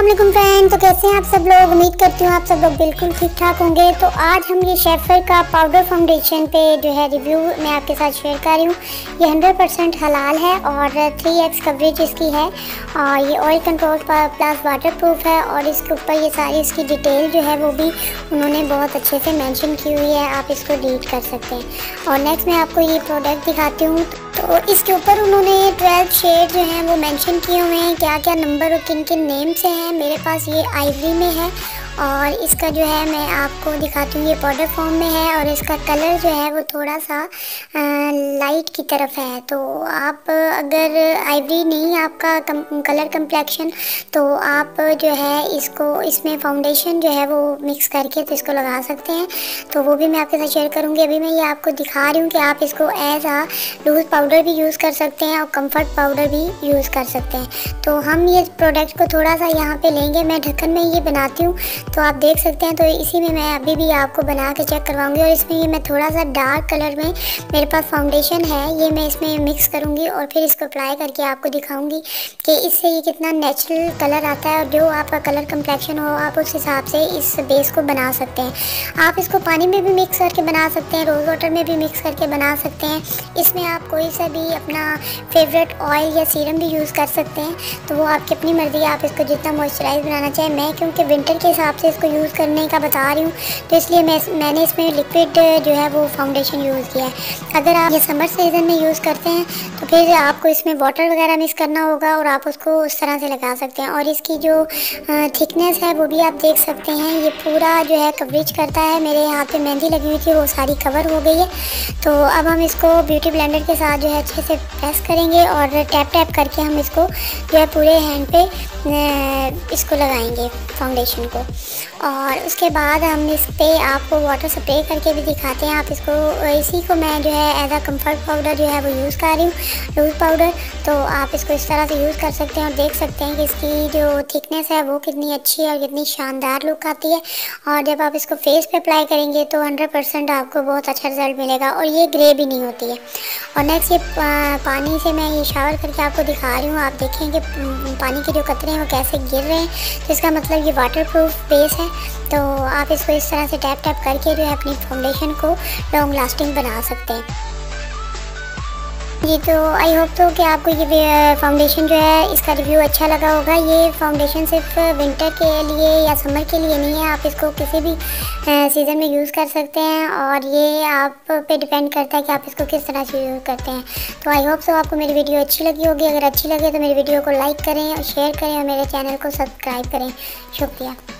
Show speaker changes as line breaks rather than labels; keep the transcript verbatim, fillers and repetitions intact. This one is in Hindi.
अस्सलामुअलैकुम फ्रेंड। तो कैसे हैं आप सब लोग? उम्मीद करती हूँ आप सब लोग बिल्कुल ठीक ठाक होंगे। तो आज हम ये शेफर का पाउडर फाउंडेशन पे जो है रिव्यू मैं आपके साथ शेयर कर रही हूँ। ये हंड्रेड परसेंट हलाल है और थ्री एक्स कवरेज इसकी है और ये oil control plus waterproof है और इसके ऊपर ये सारी इसकी डिटेल जो है वो भी उन्होंने बहुत अच्छे से मेंशन की हुई है, आप इसको रीड कर सकते हैं। और नेक्स्ट मैं आपको ये प्रोडक्ट दिखाती हूँ। तो इसके ऊपर उन्होंने ट्वेल्व शेड जो हैं वो मेंशन किए हुए हैं, क्या क्या नंबर और किन किन नेम से हैं। मेरे पास ये आइवरी में है और इसका जो है मैं आपको दिखाती हूँ, ये पाउडर फॉर्म में है और इसका कलर जो है वो थोड़ा सा लाइट की तरफ है। तो आप अगर आइवरी नहीं आपका कम, कलर कम्प्लेक्शन, तो आप जो है इसको इसमें फाउंडेशन जो है वो मिक्स करके तो इसको लगा सकते हैं। तो वो भी मैं आपके साथ शेयर करूँगी। अभी मैं ये आपको दिखा रही हूँ कि आप इसको एज आ लूज़ पाउडर भी यूज़ कर सकते हैं और कम्फर्ट पाउडर भी यूज़ कर सकते हैं। तो हम ये प्रोडक्ट को थोड़ा सा यहाँ पे लेंगे, मैं ढक्कन में ये बनाती हूँ तो आप देख सकते हैं। तो इसी में मैं अभी भी आपको बना के चेक करवाऊंगी और इसमें ये मैं थोड़ा सा डार्क कलर में मेरे पास फाउंडेशन है, ये मैं इसमें मिक्स करूंगी और फिर इसको अप्लाई करके आपको दिखाऊंगी कि इससे ये कितना नेचुरल कलर आता है और जो आपका कलर कम्प्लेक्शन हो आप उस हिसाब से इस बेस को बना सकते हैं। आप इसको पानी में भी मिक्स करके बना सकते हैं, रोज़ वाटर में भी मिक्स करके बना सकते हैं। इसमें आप कोई सा भी अपना फेवरेट ऑयल या सीरम भी यूज़ कर सकते हैं, तो वो आपकी अपनी मर्ज़ी है, आप इसको जितना मॉइस्चराइज बनाना चाहें। मैं क्योंकि विंटर के हिसाब से इसको यूज़ करने का बता रही हूँ तो इसलिए मैं मैंने इसमें लिक्विड जो है वो फाउंडेशन यूज़ किया है। अगर आप ये समर सीज़न में यूज़ करते हैं तो फिर आपको इसमें वाटर वगैरह मिक्स करना होगा और आप उसको उस तरह से लगा सकते हैं। और इसकी जो थिकनेस है वो भी आप देख सकते हैं, ये पूरा जो है कवरेज करता है। मेरे हाथ पे मेहंदी लगी हुई थी वो सारी कवर हो गई है। तो अब हम इसको ब्यूटी ब्लेंडर के साथ जो है अच्छे से प्रेस करेंगे और टैप टैप करके हम इसको जो है पूरे हैंड पे इसको लगाएंगे फाउंडेशन को। और उसके बाद हम इस पर आपको वाटर स्प्रे करके भी दिखाते हैं। आप इसको इसी को मैं जो है एज आ कम्फर्ट पाउडर जो है वो यूज़ कर रही हूँ, लूज़ पाउडर। तो आप इसको इस तरह से यूज़ कर सकते हैं और देख सकते हैं कि इसकी जो थिकनेस है वो कितनी अच्छी है और कितनी शानदार लुक आती है। और जब आप इसको फेस पे अप्लाई करेंगे तो हंड्रेड परसेंट आपको बहुत अच्छा रिजल्ट मिलेगा और ये ग्रे भी नहीं होती है। और नेक्स्ट ये पानी से मैं ये शावर करके आपको दिखा रही हूँ। आप देखें कि पानी के जो कतरे हैं वो कैसे गिर रहे हैं, तो इसका मतलब ये वाटर प्रूफ बेस है। तो आप इसको इस तरह से टैप टैप करके जो है अपनी फाउंडेशन को लॉन्ग लास्टिंग बना सकते हैं। जी तो आई होप तो कि आपको ये फाउंडेशन जो है इसका रिव्यू अच्छा लगा होगा। ये फाउंडेशन सिर्फ विंटर के लिए या समर के लिए नहीं है, आप इसको किसी भी सीज़न में यूज़ कर सकते हैं और ये आप पे डिपेंड करता है कि आप इसको किस तरह से यूज़ करते हैं। तो आई होप सो आपको मेरी वीडियो अच्छी लगी होगी। अगर अच्छी लगे तो मेरी वीडियो को लाइक करें और शेयर करें और मेरे चैनल को सब्सक्राइब करें। शुक्रिया।